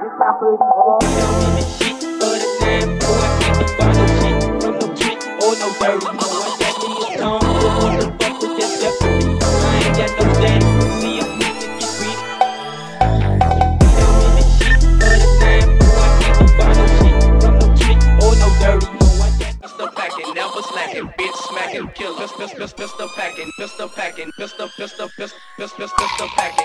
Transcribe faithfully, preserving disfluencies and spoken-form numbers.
It's my pretty boy. I'm in the shit for the time. Oh, I can't be by no shit from no trick or no dirty. Oh, I got me a tongue. What the fuck was just separate? I ain't got no daddy. See, I'm need to get rich. I'm in the shit for the time. Oh, I can't be by no shit from no trick or no dirty. Oh, I got pistol packing, never slacking, bitch smacking, kill, pistol, pistol, pistol packing, pistol packing, pistol, pistol, pistol, pistol, pistol packing.